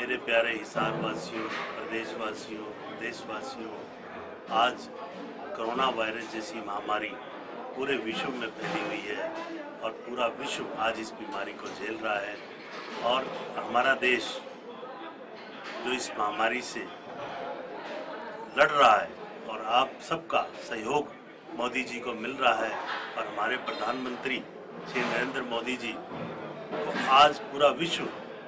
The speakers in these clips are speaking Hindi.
मेरे प्यारे हिसार वासियों, प्रदेशवासियों, देशवासियों, आज कोरोना वायरस जैसी महामारी पूरे विश्व में फैली हुई है और पूरा विश्व आज इस बीमारी को झेल रहा है। और हमारा देश जो इस महामारी से लड़ रहा है और आप सबका सहयोग मोदी जी को मिल रहा है और हमारे प्रधानमंत्री श्री नरेंद्र मोदी जी को आज पूरा विश्व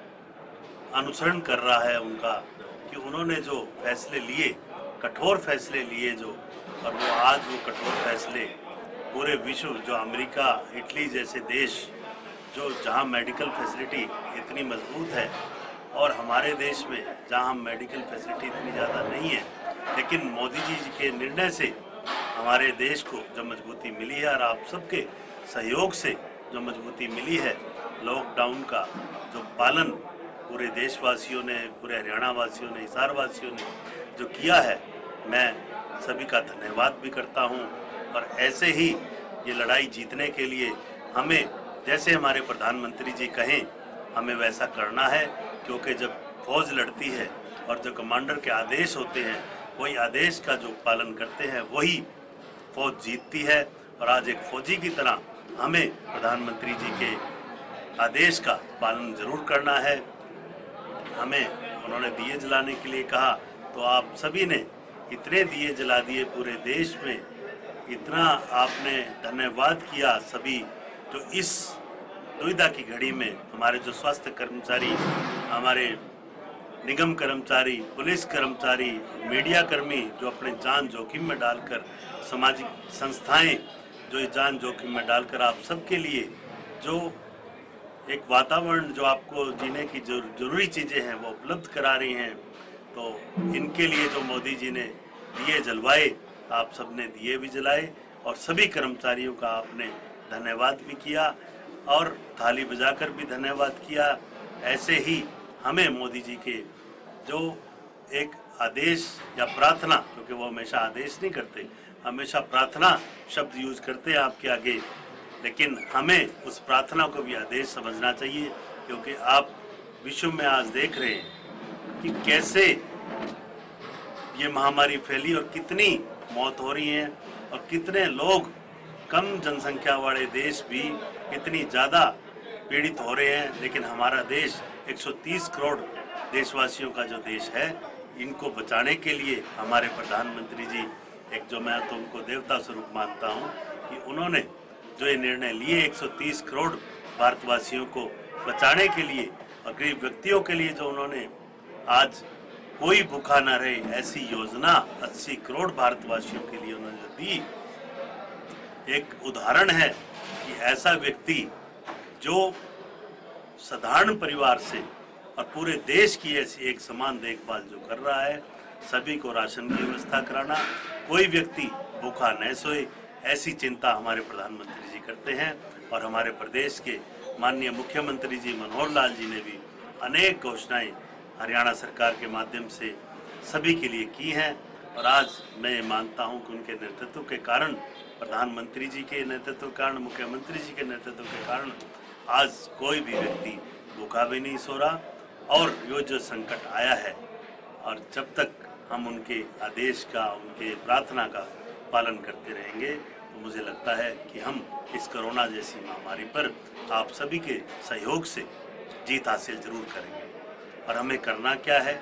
अनुसरण कर रहा है उनका, कि उन्होंने जो फैसले लिए, कठोर फैसले लिए जो, और वो आज वो कठोर फैसले पूरे विश्व, जो अमेरिका, इटली जैसे देश जो जहां मेडिकल फैसिलिटी इतनी मजबूत है और हमारे देश में जहां मेडिकल फैसिलिटी इतनी ज़्यादा नहीं है, लेकिन मोदी जी के निर्णय से हमारे देश को जो मजबूती मिली है और आप सबके सहयोग से जो मजबूती मिली है, लॉकडाउन का जो पालन पूरे देशवासियों ने, पूरे हरियाणा वासियों ने, हिसार वासियों ने जो किया है, मैं सभी का धन्यवाद भी करता हूं। और ऐसे ही ये लड़ाई जीतने के लिए हमें, जैसे हमारे प्रधानमंत्री जी कहें, हमें वैसा करना है, क्योंकि जब फौज लड़ती है और जो कमांडर के आदेश होते हैं, वही आदेश का जो पालन करते हैं, वही फौज जीतती है। और आज एक फौजी की तरह हमें प्रधानमंत्री जी के आदेश का पालन जरूर करना है। हमें उन्होंने दिए जलाने के लिए कहा, तो आप सभी ने इतने दिए जला दिए पूरे देश में, इतना आपने धन्यवाद किया सभी जो इस दुविधा की घड़ी में हमारे जो स्वास्थ्य कर्मचारी, हमारे निगम कर्मचारी, पुलिस कर्मचारी, मीडिया कर्मी जो अपने जान जोखिम में डालकर, सामाजिक संस्थाएं जो ये जान जोखिम में डालकर आप सबके लिए जो एक वातावरण जो आपको जीने की जो जरूरी चीज़ें हैं वो उपलब्ध करा रही हैं, तो इनके लिए जो मोदी जी ने दिए जलवाए, आप सब ने दिए भी जलाए और सभी कर्मचारियों का आपने धन्यवाद भी किया और थाली बजाकर भी धन्यवाद किया। ऐसे ही हमें मोदी जी के जो एक आदेश या प्रार्थना, क्योंकि वो हमेशा आदेश नहीं करते, हमेशा प्रार्थना शब्द यूज करते हैं आपके आगे, लेकिन हमें उस प्रार्थना को भी आदेश समझना चाहिए, क्योंकि आप विश्व में आज देख रहे हैं कि कैसे ये महामारी फैली और कितनी मौत हो रही है और कितने लोग, कम जनसंख्या वाले देश भी इतनी ज़्यादा पीड़ित हो रहे हैं। लेकिन हमारा देश 130 करोड़ देशवासियों का जो देश है, इनको बचाने के लिए हमारे प्रधानमंत्री जी, एक जो मैं तो उनको देवता स्वरूप मानता हूँ, कि उन्होंने जो ये निर्णय लिए 130 करोड़ भारतवासियों को बचाने के लिए और गरीब व्यक्तियों के लिए, जो उन्होंने आज कोई भूखा न रहे ऐसी योजना 80 करोड़ भारतवासियों के लिए उन्होंने दी, एक उदाहरण है कि ऐसा व्यक्ति जो साधारण परिवार से और पूरे देश की ऐसी एक समान देखभाल जो कर रहा है, सभी को राशन की व्यवस्था कराना, कोई व्यक्ति भूखा न सोए, ऐसी चिंता हमारे प्रधानमंत्री जी करते हैं। और हमारे प्रदेश के माननीय मुख्यमंत्री जी मनोहर लाल जी ने भी अनेक घोषणाएं हरियाणा सरकार के माध्यम से सभी के लिए की हैं। और आज मैं मानता हूं कि उनके नेतृत्व के कारण, प्रधानमंत्री जी के नेतृत्व के कारण, मुख्यमंत्री जी के नेतृत्व के कारण आज कोई भी व्यक्ति भूखा भी नहीं सो रहा। और ये जो संकट आया है, और जब तक हम उनके आदेश का, उनके प्रार्थना का पालन करते रहेंगे, तो मुझे लगता है कि हम इस कोरोना जैसी महामारी पर आप सभी के सहयोग से जीत हासिल जरूर करेंगे। और हमें करना क्या है,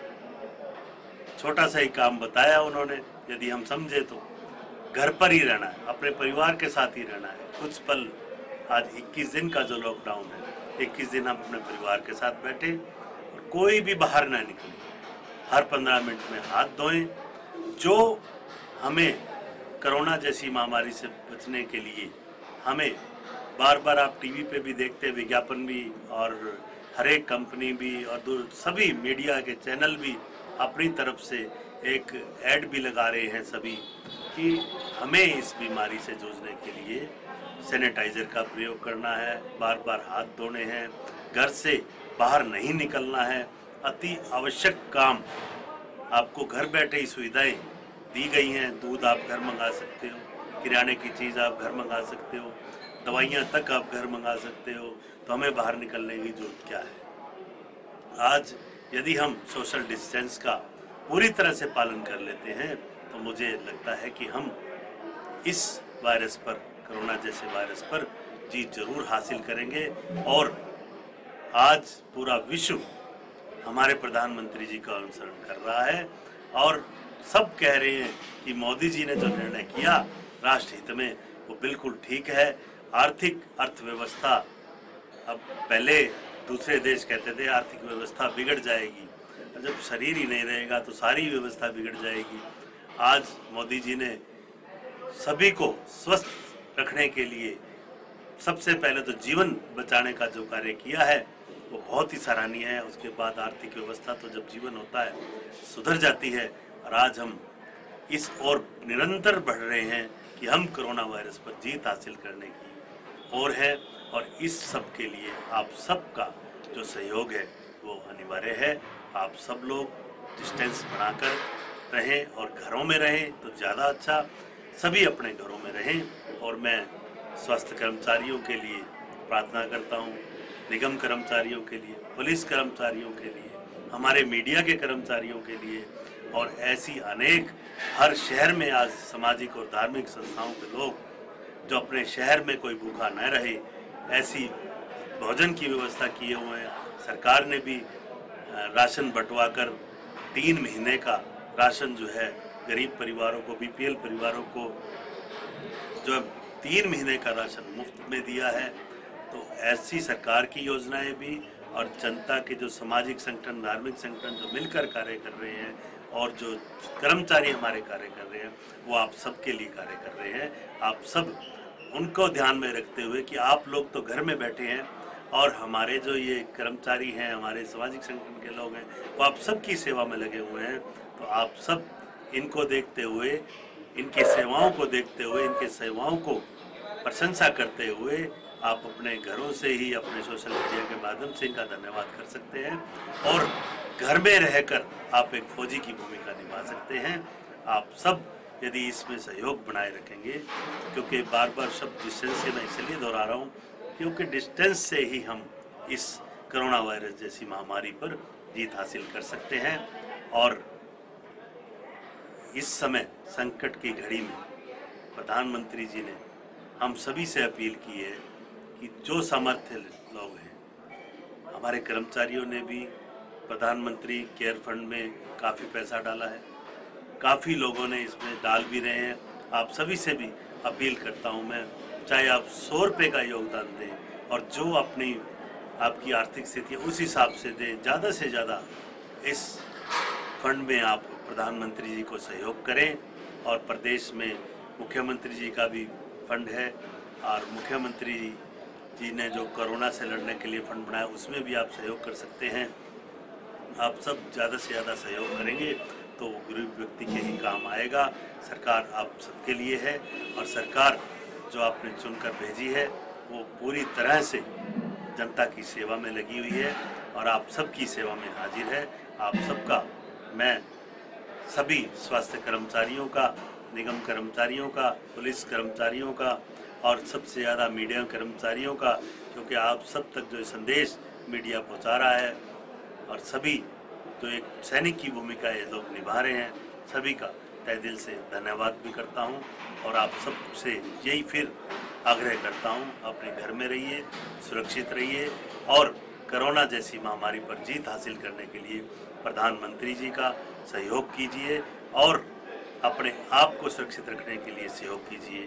छोटा सा ही काम बताया उन्होंने, यदि हम समझे तो घर पर ही रहना है, अपने परिवार के साथ ही रहना है। कुछ पल, आज 21 दिन का जो लॉकडाउन है, 21 दिन हम अपने परिवार के साथ बैठे और कोई भी बाहर ना निकले, हर 15 मिनट में हाथ धोएं। जो हमें कोरोना जैसी महामारी से बचने के लिए हमें बार बार, आप टीवी पे भी देखते हैं विज्ञापन भी, और हर एक कंपनी भी और सभी मीडिया के चैनल भी अपनी तरफ से एक ऐड भी लगा रहे हैं सभी, कि हमें इस बीमारी से जूझने के लिए सैनिटाइज़र का प्रयोग करना है, बार बार हाथ धोने हैं, घर से बाहर नहीं निकलना है, अति आवश्यक काम आपको घर बैठे ही सुविधाएं दी गई हैं। दूध आप घर मंगा सकते हो, किराने की चीज़ आप घर मंगा सकते हो, दवाइयाँ तक आप घर मंगा सकते हो, तो हमें बाहर निकलने की जरूरत क्या है। आज यदि हम सोशल डिस्टेंस का पूरी तरह से पालन कर लेते हैं तो मुझे लगता है कि हम इस वायरस पर, कोरोना जैसे वायरस पर जीत जरूर हासिल करेंगे। और आज पूरा विश्व हमारे प्रधानमंत्री जी का अनुसरण कर रहा है और सब कह रहे हैं कि मोदी जी ने जो निर्णय किया राष्ट्र हित में वो बिल्कुल ठीक है। आर्थिक अर्थव्यवस्था, अब पहले दूसरे देश कहते थे आर्थिक व्यवस्था बिगड़ जाएगी, और जब शरीर ही नहीं रहेगा तो सारी व्यवस्था बिगड़ जाएगी। आज मोदी जी ने सभी को स्वस्थ रखने के लिए सबसे पहले तो जीवन बचाने का जो कार्य किया है वो बहुत ही सराहनीय है। उसके बाद आर्थिक व्यवस्था तो जब जीवन होता है सुधर जाती है। और आज हम इस ओर निरंतर बढ़ रहे हैं कि हम कोरोना वायरस पर जीत हासिल करने की ओर है। और इस सब के लिए आप सबका जो सहयोग है वो अनिवार्य है। आप सब लोग डिस्टेंस बनाकर रहें और घरों में रहें तो ज़्यादा अच्छा। सभी अपने घरों में रहें। और मैं स्वास्थ्य कर्मचारियों के लिए प्रार्थना करता हूँ, निगम कर्मचारियों के लिए, पुलिस कर्मचारियों के लिए, हमारे मीडिया के कर्मचारियों के लिए और ऐसी अनेक हर शहर में आज सामाजिक और धार्मिक संस्थाओं के लोग जो अपने शहर में कोई भूखा न रहे ऐसी भोजन की व्यवस्था किए हुए हैं। सरकार ने भी राशन बंटवा कर 3 महीने का राशन जो है गरीब परिवारों को, बीपीएल परिवारों को जो 3 महीने का राशन मुफ्त में दिया है। तो ऐसी सरकार की योजनाएं भी और जनता के जो सामाजिक संगठन, धार्मिक संगठन जो मिलकर कार्य कर रहे हैं और जो कर्मचारी हमारे कार्य कर रहे हैं वो आप सबके लिए कार्य कर रहे हैं। आप सब उनको ध्यान में रखते हुए कि आप लोग तो घर में बैठे हैं और हमारे जो ये कर्मचारी हैं, हमारे सामाजिक संगठन के लोग हैं, वो आप सबकी सेवा में लगे हुए हैं। तो आप सब इनको देखते हुए, इनकी सेवाओं को देखते हुए, इनके सेवाओं को प्रशंसा करते हुए आप अपने घरों से ही अपने सोशल मीडिया के माध्यम से इनका धन्यवाद कर सकते हैं और घर में रहकर आप एक फौजी की भूमिका निभा सकते हैं। आप सब यदि इसमें सहयोग बनाए रखेंगे, क्योंकि बार बार शब्द डिस्टेंस से मैं इसलिए दोहरा रहा हूँ क्योंकि डिस्टेंस से ही हम इस कोरोना वायरस जैसी महामारी पर जीत हासिल कर सकते हैं। और इस समय संकट की घड़ी में प्रधानमंत्री जी ने हम सभी से अपील की है कि जो सामर्थ्य लोग हैं, हमारे कर्मचारियों ने भी प्रधानमंत्री केयर फंड में काफ़ी पैसा डाला है, काफ़ी लोगों ने इसमें डाल भी रहे हैं। आप सभी से भी अपील करता हूं मैं, चाहे आप 100 रुपये का योगदान दें और जो अपनी आपकी आर्थिक स्थिति उस हिसाब से दें, ज़्यादा से ज़्यादा इस फंड में आप प्रधानमंत्री जी को सहयोग करें। और प्रदेश में मुख्यमंत्री जी का भी फंड है और मुख्यमंत्री जी ने जो कोरोना से लड़ने के लिए फंड बनाया उसमें भी आप सहयोग कर सकते हैं। आप सब ज़्यादा से ज़्यादा सहयोग करेंगे तो गरीब व्यक्ति के ही काम आएगा। सरकार आप सबके लिए है और सरकार जो आपने चुनकर भेजी है वो पूरी तरह से जनता की सेवा में लगी हुई है और आप सबकी सेवा में हाजिर है। आप सबका मैं सभी स्वास्थ्य कर्मचारियों का, निगम कर्मचारियों का, पुलिस कर्मचारियों का और सबसे ज़्यादा मीडिया कर्मचारियों का, क्योंकि आप सब तक जो संदेश मीडिया पहुंचा रहा है और सभी जो एक सैनिक की भूमिका ये लोग निभा रहे हैं, सभी का तहे दिल से धन्यवाद भी करता हूं। और आप सबसे यही फिर आग्रह करता हूं, अपने घर में रहिए, सुरक्षित रहिए और कोरोना जैसी महामारी पर जीत हासिल करने के लिए प्रधानमंत्री जी का सहयोग कीजिए और अपने आप को सुरक्षित रखने के लिए सहयोग कीजिए।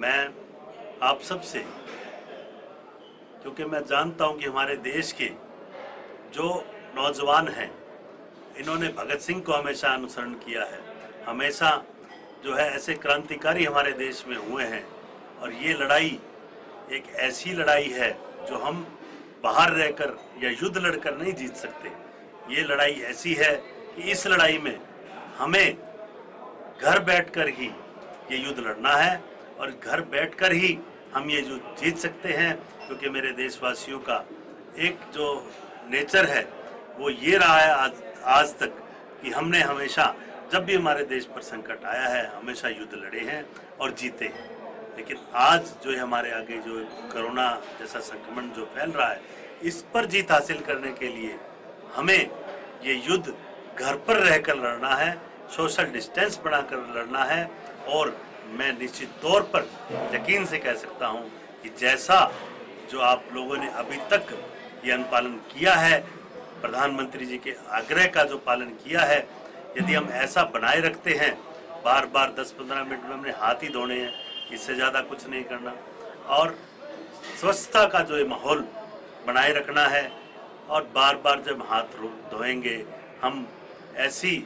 मैं आप सबसे, क्योंकि मैं जानता हूं कि हमारे देश के जो नौजवान हैं इन्होंने भगत सिंह को हमेशा अनुसरण किया है, हमेशा जो है ऐसे क्रांतिकारी हमारे देश में हुए हैं। और ये लड़ाई एक ऐसी लड़ाई है जो हम बाहर रहकर या युद्ध लड़कर नहीं जीत सकते। ये लड़ाई ऐसी है कि इस लड़ाई में हमें घर बैठकर ही ये युद्ध लड़ना है और घर बैठकर ही हम ये युद्ध जीत सकते हैं। क्योंकि मेरे देशवासियों का एक जो नेचर है वो ये रहा है आज तक कि हमने हमेशा जब भी हमारे देश पर संकट आया है हमेशा युद्ध लड़े हैं और जीते हैं। लेकिन आज जो है हमारे आगे जो कोरोना जैसा संक्रमण जो फैल रहा है, इस पर जीत हासिल करने के लिए हमें ये युद्ध घर पर रहकर लड़ना है, सोशल डिस्टेंस बनाकर लड़ना है। और मैं निश्चित तौर पर यकीन से कह सकता हूँ कि जैसा जो आप लोगों ने अभी तक ये अनुपालन किया है, प्रधानमंत्री जी के आग्रह का जो पालन किया है, यदि हम ऐसा बनाए रखते हैं, बार बार 10-15 मिनट में हमने हाथ ही धोने हैं, इससे ज़्यादा कुछ नहीं करना, और स्वच्छता का जो ये माहौल बनाए रखना है, और बार बार जब हाथ धोएंगे हम ऐसी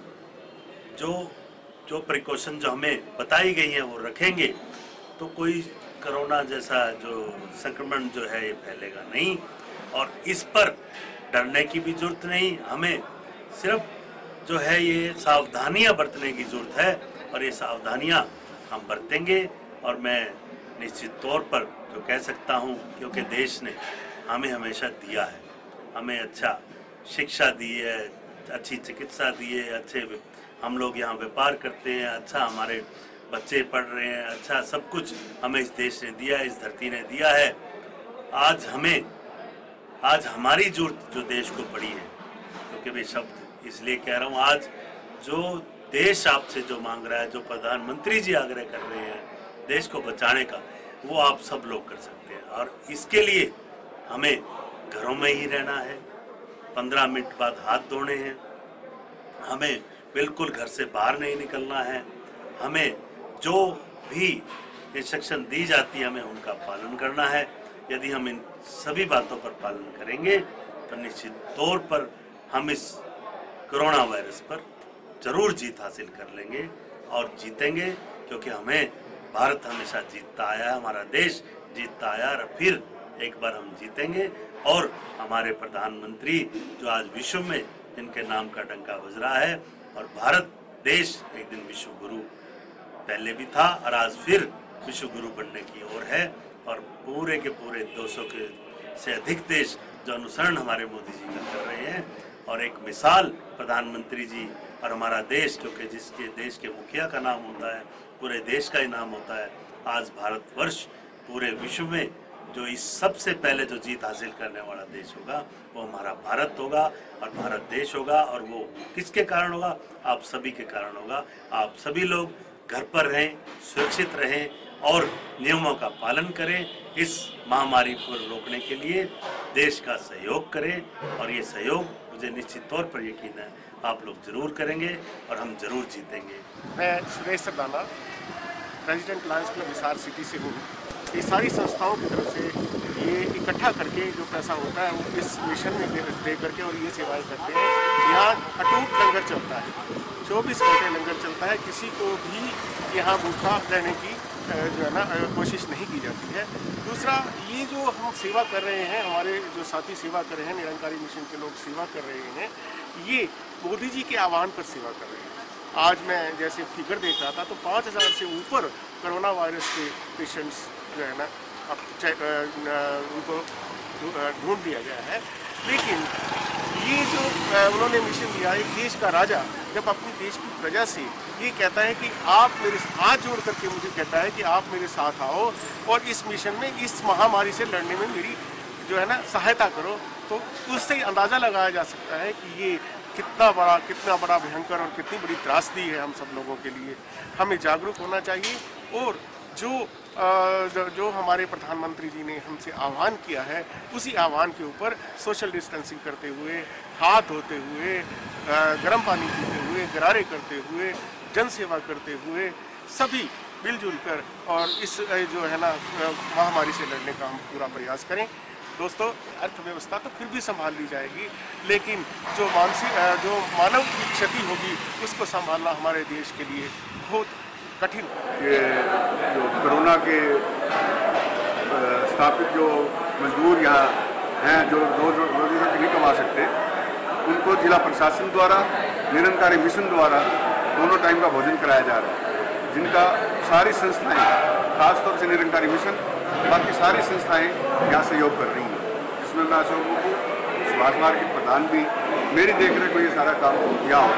जो प्रिकॉशन जो हमें बताई गई है वो रखेंगे, तो कोई कोरोना जैसा जो संक्रमण जो है ये फैलेगा नहीं। और इस पर डरने की भी जरूरत नहीं, हमें सिर्फ जो है ये सावधानियां बरतने की जरूरत है, और ये सावधानियां हम बरतेंगे। और मैं निश्चित तौर पर जो कह सकता हूं, क्योंकि देश ने हमें हमेशा दिया है, हमें अच्छा शिक्षा दी है, अच्छी चिकित्सा दी है, अच्छे हम लोग यहाँ व्यापार करते हैं, अच्छा हमारे बच्चे पढ़ रहे हैं, अच्छा सब कुछ हमें इस देश ने दिया है, इस धरती ने दिया है। आज हमारी जरूरत जो देश को पड़ी है, क्योंकि मैं शब्द इसलिए कह रहा हूँ, आज जो देश आपसे जो मांग रहा है, जो प्रधानमंत्री जी आग्रह कर रहे हैं देश को बचाने का, वो आप सब लोग कर सकते हैं। और इसके लिए हमें घरों में ही रहना है, 15 मिनट बाद हाथ धोने हैं, हमें बिल्कुल घर से बाहर नहीं निकलना है, हमें जो भी इंस्ट्रक्शन दी जाती है हमें उनका पालन करना है। यदि हम इन सभी बातों पर पालन करेंगे तो निश्चित तौर पर हम इस कोरोना वायरस पर जरूर जीत हासिल कर लेंगे और जीतेंगे, क्योंकि हमें भारत हमेशा जीतता आया है, हमारा देश जीतता आया, और फिर एक बार हम जीतेंगे। और हमारे प्रधानमंत्री जो आज विश्व में जिनके नाम का डंका बज रहा है, और भारत देश एक दिन विश्व गुरु पहले भी था और आज फिर विश्व गुरु बनने की ओर है। और पूरे के पूरे 200 से अधिक देश जो अनुसरण हमारे मोदी जी का कर रहे हैं, और एक मिसाल प्रधानमंत्री जी और हमारा देश, क्योंकि जिसके देश के मुखिया का नाम होता है पूरे देश का ही नाम होता है। आज भारतवर्ष पूरे विश्व में जो इस सबसे पहले जो जीत हासिल करने वाला देश होगा वो हमारा भारत होगा, और भारत देश होगा। और वो किसके कारण होगा? आप सभी के कारण होगा। आप सभी लोग घर पर रहें, सुरक्षित रहें और नियमों का पालन करें। इस महामारी को रोकने के लिए देश का सहयोग करें, और ये सहयोग मुझे निश्चित तौर पर यकीन है आप लोग जरूर करेंगे और हम जरूर जीतेंगे। मैं Suresh Sardana, president lions club Hisar city से हूँ। ये सारी संस्थाओं की तरफ से ये इकट्ठा करके जो पैसा होता है वो इस मिशन में दे करके और ये सेवाएं करते हैं। यहाँ अटूट लंगर चलता है, 24 घंटे लंगर चलता है, किसी को भी यहाँ भूखा रहने की जो है ना कोशिश नहीं की जाती है। दूसरा, ये जो हम सेवा कर रहे हैं, हमारे जो साथी सेवा कर रहे हैं, निरंकारी मिशन के लोग सेवा कर रहे हैं, ये मोदी जी के आह्वान पर सेवा कर रहे हैं। आज मैं जैसे फिगर देख रहा था तो 5000 से ऊपर कोरोना वायरस के पेशेंट्स जो है ना अब उनको ढूंढ दिया गया है। लेकिन ये जो उन्होंने मिशन दिया, एक देश का राजा जब अपनी देश की प्रजा से ये कहता है कि आप मेरे हाथ जोड़ करके मुझे कहता है कि आप मेरे साथ आओ और इस मिशन में, इस महामारी से लड़ने में मेरी जो है ना सहायता करो, तो उससे अंदाज़ा लगाया जा सकता है कि ये कितना बड़ा भयंकर और कितनी बड़ी त्रासदी है हम सब लोगों के लिए। हमें जागरूक होना चाहिए और जो हमारे प्रधानमंत्री जी ने हमसे आह्वान किया है, उसी आह्वान के ऊपर सोशल डिस्टेंसिंग करते हुए, हाथ धोते हुए, गर्म पानी पीते हुए, गरारे करते हुए, जन सेवा करते हुए, सभी मिलजुल कर और इस जो है ना महामारी से लड़ने का हम पूरा प्रयास करें। दोस्तों, अर्थव्यवस्था तो फिर भी संभाल ली जाएगी, लेकिन जो मानव की क्षति होगी उसको संभालना हमारे देश के लिए बहुत कठिन है। ये जो कोरोना के स्थापित जो मजदूर यहाँ हैं, जो रोजी रोटी नहीं कमा सकते, उनको जिला प्रशासन द्वारा निरंकारी मिशन द्वारा दोनों टाइम का भोजन कराया जा रहा है, जिनका सारी संस्थाएं, खासतौर से निरंकारी मिशन, बाकी सारी संस्थाएं यहाँ सहयोग कर रही हैं, जिसमें मैं अशोक को सुभाष मार्ग के प्रधान भी मेरी देखरेख में ये सारा काम किया हो।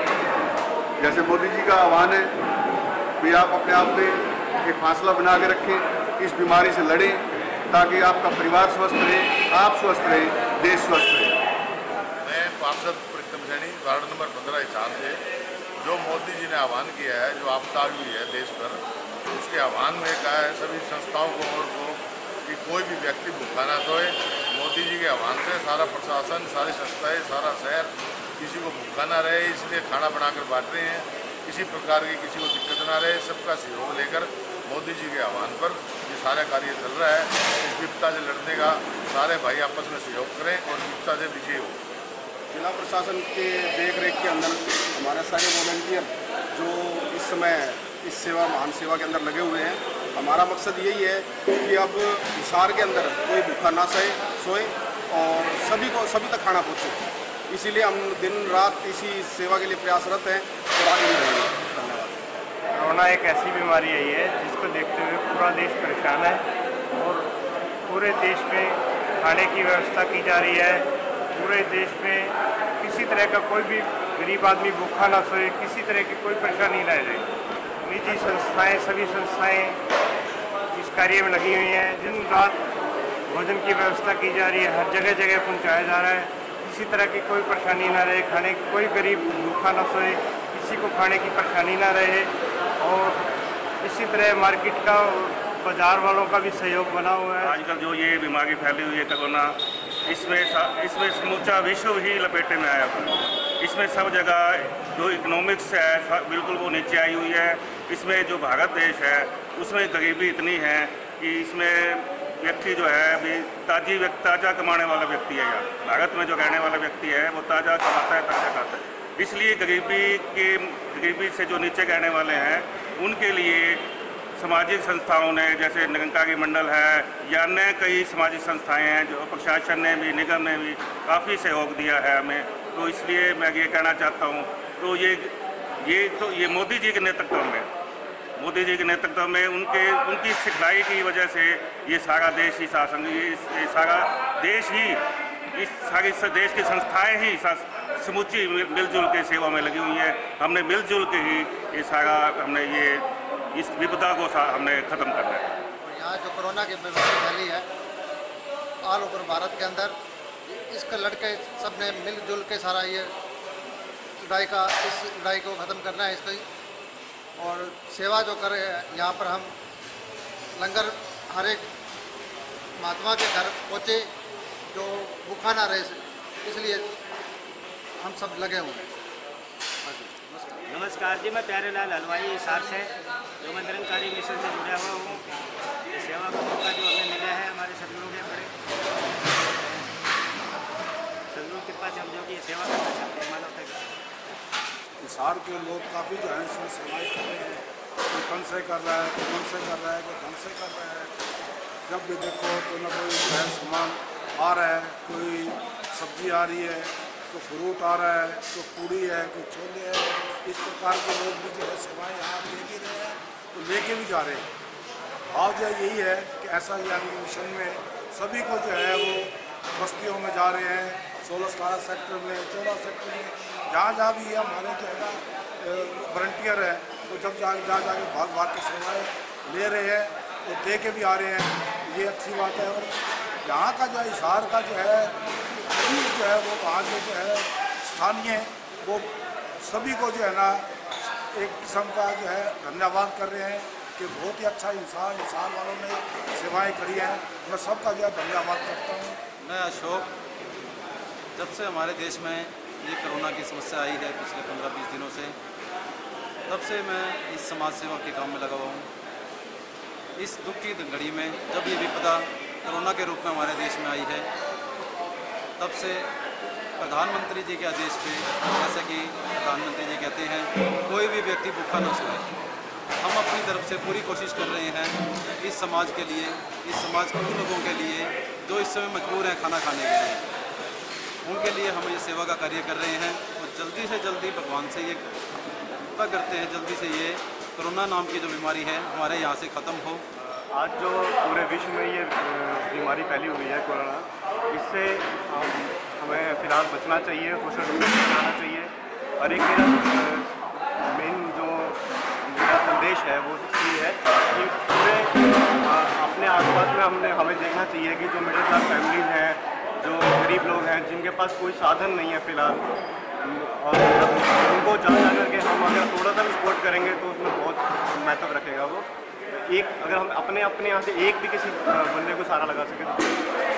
जैसे मोदी जी का आह्वान है कि आप अपने आप में एक फासला बना के रखें, इस बीमारी से लड़ें, ताकि आपका परिवार स्वस्थ रहे, आप स्वस्थ रहे, देश स्वस्थ रहे। मैं पार्षद प्रीतम सैनी, वार्ड नंबर 15 हिसार से, जो मोदी जी ने आह्वान किया है, जो आपदा हुई है देश पर, उसके आह्वान में कहा है सभी संस्थाओं को और को कि कोई भी व्यक्ति भूखा ना सोए। मोदी जी के आह्वान से सारा प्रशासन, सारी संस्थाएं, सारा शहर किसी को भूखा ना रहे, इसलिए खाना बनाकर बांट रहे हैं। किसी प्रकार की किसी को दिक्कत ना रहे, सबका सहयोग लेकर मोदी जी के आह्वान पर ये सारा कार्य चल रहा है। इस विपदा से लड़ने का सारे भाई आपस में सहयोग करें और विपदा से विजय हो। जिला प्रशासन के देखरेख के अंदर हमारे सारे वॉलंटियर जो इस समय इस महान सेवा के अंदर लगे हुए हैं, हमारा मकसद यही है कि अब हिसार के अंदर कोई भूखा ना सोए और सभी तक खाना पहुँचे। इसीलिए हम दिन रात इसी सेवा के लिए प्रयासरत हैं और आगे भी रहेंगे। धन्यवाद। कोरोना एक ऐसी बीमारी आई है जिसको देखते हुए पूरा देश परेशान है और पूरे देश में खाने की व्यवस्था की जा रही है। पूरे देश में किसी तरह का कोई भी गरीब आदमी भूखा ना सोए, किसी तरह की कोई परेशानी ना रहे। निजी संस्थाएं, सभी संस्थाएं इस कार्य में लगी हुई हैं। दिन रात भोजन की व्यवस्था की जा रही है, हर जगह जगह पहुंचाया जा रहा है। किसी तरह की कोई परेशानी ना रहे, खाने की कोई गरीब भूखा ना सोए, किसी को खाने की परेशानी ना रहे। और इसी तरह मार्केट का, बाजार वालों का भी सहयोग बना हुआ है। आजकल जो ये बीमारी फैली हुई है कोरोना, इसमें समूचा विश्व ही लपेटे में आया हुआ है। इसमें सब जगह जो इकोनॉमिक्स है बिल्कुल वो नीचे आई हुई है। इसमें जो भारत देश है उसमें गरीबी इतनी है कि इसमें व्यक्ति जो है अभी ताज़ा कमाने वाला व्यक्ति है। यहाँ भारत में जो रहने वाला व्यक्ति है वो ताज़ा कमाता है, ताज़ा खाता है। इसलिए गरीबी से जो नीचे रहने वाले हैं उनके लिए सामाजिक संस्थाओं ने, जैसे निरंकारी मंडल है या अन्य कई सामाजिक संस्थाएं हैं, जो प्रशासन ने भी, निगम ने भी काफ़ी सहयोग दिया है हमें। तो इसलिए मैं ये कहना चाहता हूँ, तो ये मोदी जी के नेतृत्व में उनकी सिखलाई की वजह से ये सारा देश ही शासन, ये सारा देश ही, इस सारी देश की संस्थाएं ही समूची मिलजुल के सेवा में लगी हुई है। हमने मिलजुल के ही ये सारा इस विपदा को हमने ख़त्म करना है। यहाँ जो कोरोना की बीमारी फैली है ऑल ओवर भारत के अंदर, इसका लड़के सब ने मिलजुल के सारा ये लड़ाई को ख़त्म करना है इसकी। और सेवा जो करे यहाँ पर हम लंगर हर एक महात्मा के घर पहुँचे जो भूखा ना रहे, इसलिए हम सब लगे हुए हैं। नमस्कार जी, मैं प्यारेलाल हलवाई हिसार से, जो मैं निरंकारी मिशन से जुड़ा हुआ हूँ। ये सेवा का मौका जो हमें मिला है हमारे सदगुरु के बड़े सदगुरु कृपा से हम जो कि सेवा करना चाहते हैं मानवता की। हिसार के लोग काफ़ी जो है इसमें सेवाएँ कर रहे हैं। कोई कल से कर रहा है, कोई मन से कर रहा है, कोई धन से कर रहा है। जब भी देखो कोई ना कोई जो है सामान आ रहा है, कोई सब्जी आ रही है, तो फ्रूट आ रहा है, तो पूड़ी है, कोई छोले है। इस प्रकार के लोग भी जो है सेवाएँ यहाँ ले भी रहे हैं, तो लेके भी जा रहे हैं। भाव जो यही है कि ऐसा यानी मिशन में सभी को जो है वो बस्तियों में जा रहे हैं, 16-17 सेक्टर में, 14 सेक्टर में, जहाँ भी है हमारे जो है ना वॉलंटियर है, तो जब जाके भाग के सेवाएँ ले रहे हैं, तो दे के भी आ रहे हैं। ये अच्छी बात है। और यहाँ का जो है हिसार का जो है वो वहाँ के जो है स्थानीय, वो सभी को जो है ना एक किस्म का जो है धन्यवाद कर रहे हैं कि बहुत ही अच्छा हिसार वालों ने सेवाएं करी हैं। मैं सबका जो है धन्यवाद करता हूँ। मैं अशोक, जब से हमारे देश में ये कोरोना की समस्या आई है पिछले 15-20 दिनों से, तब से मैं इस समाज सेवा के काम में लगा हुआ हूँ। इस दुख की घड़ी में जब ये विपदा कोरोना के रूप में हमारे देश में आई है, तब से प्रधानमंत्री जी के आदेश पे, जैसे कि प्रधानमंत्री जी कहते हैं, कोई भी व्यक्ति भूखा न सोए। हम अपनी तरफ से पूरी कोशिश कर रहे हैं इस समाज के लिए, इस समाज के उन लोगों के लिए जो इस समय मजबूर हैं खाना खाने के लिए। उनके लिए हम ये सेवा का कार्य कर रहे हैं और जल्दी से जल्दी भगवान से ये कृपा करते हैं, जल्दी से ये कोरोना नाम की जो बीमारी है हमारे यहाँ से ख़त्म हो। आज जो पूरे विश्व में ये बीमारी फैली हुई है कोरोना, इससे हमें फ़िलहाल बचना चाहिए, सोशल डिस्टेंस बनाना चाहिए। और एक मेन जो मेरा संदेश है वो ये है कि पूरे अपने आसपास में हमें देखना चाहिए कि जो मिडिल क्लास फैमिलीज हैं, जो गरीब लोग हैं, जिनके पास कोई साधन नहीं है फ़िलहाल, और उनको जा करके हम अगर थोड़ा सा भी सपोर्ट करेंगे तो उसमें बहुत महत्व रखेगा वो। एक अगर हम अपने यहाँ से एक भी किसी बंदे को सहारा लगा सके तो